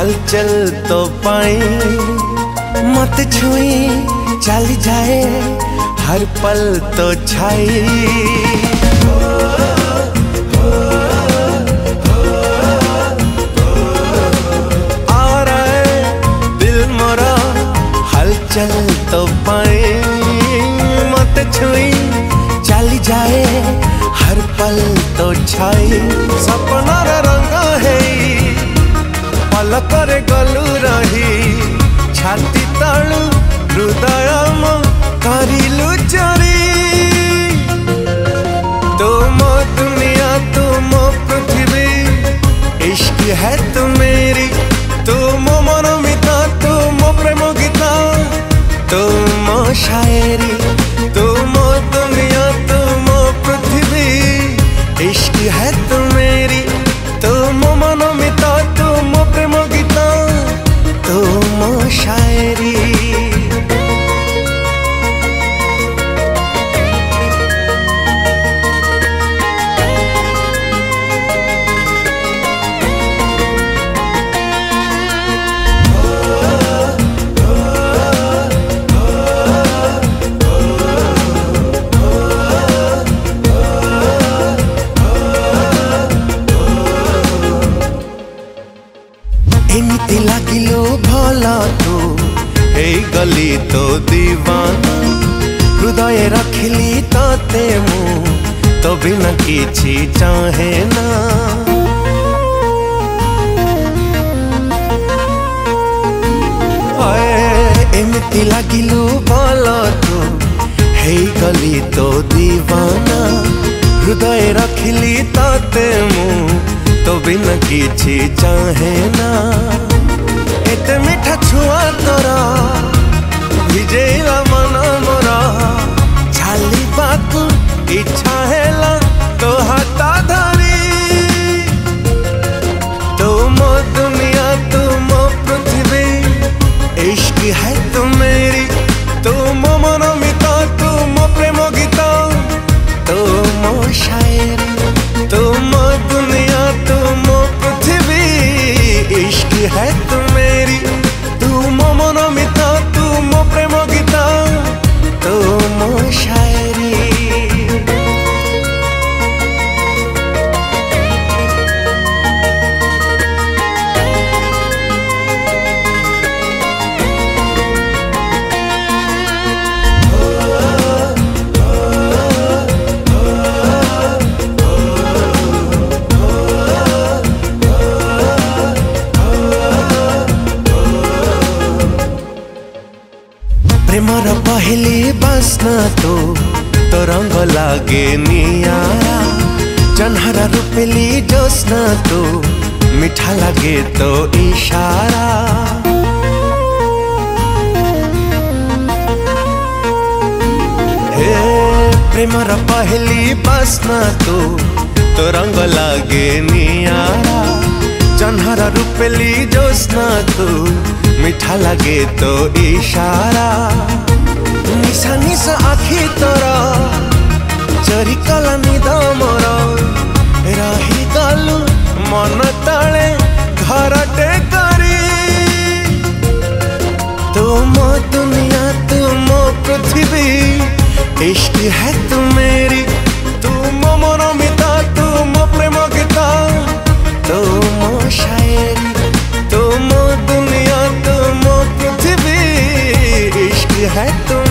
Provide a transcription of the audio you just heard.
हलचल तो पाई मत छुई चली जाए हर पल तो छाई। आ रहा दिल मोरा हलचल तो पाई मत छुई चली जाए हर पल तो छाई। सपना रंगा है पलकरे गलु रही छाती तलु हृदय करिलु चोरी। तुम दुनिया तुम पृथ्वी इश्क है तू मेरी, तुम मनोमिता तुम प्रेम गीता तुम शायरी। तुम दुनिया तुम पृथ्वी इश्क है तू मेरी, तुम मनोमिता तुम प्रेम गीता तुम शायरी। एमिति लागिलो भला तू हे गली तो दीवाना, हृदय रखिली ताते मु तो बिना किछि चाहे ना। एमिति लागिलो भला तू हे गली तो दीवाना, हृदय रखिली ताते मु तो बिना किछि चाहे ना। एते मीठा छुआ तोरा भिजेला मन मोरा, छाली बाकु इच्छा हेला तो हाथा धरी। तुम दुनिया तुम पृथ्वी इश्क है तू मेरी, तुम मनोमिता तुम प्रेम गीता तुम शायरी। तुम दुनिया तुम पृथ्वी इश्क है तू मेरी, तुम मनोमिता तुम प्रेम गीता तुम शायरी। प्रेमर पहली बासना तो रंग लागे नियारा, जन्हरा रूपेली जोस्ना तो मीठा लागे तो इशारा। हे प्रेमर पहली बासना तो रंग लागे नियारा, जन्हरा रूपेली जोस्ना तो मीठा लगे तो इशारा। निशा निशा आखी तोरा चोरी कला निद मोर, रही गलु मन तले घरटे करी। तुम दुनिया तुम पृथ्वी इश्क है तू मेरी, तुम मनोमिता तुम प्रेम गीता तुम शायरी। तुम दुनिया तुम पृथ्वी इश्क है तुम